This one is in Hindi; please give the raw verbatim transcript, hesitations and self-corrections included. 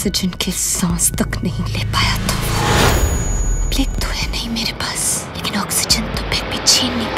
ऑक्सीजन की सांस तक नहीं ले पाया तो प्लेग तो है नहीं मेरे पास, लेकिन ऑक्सीजन तो फिर भी छीन नहीं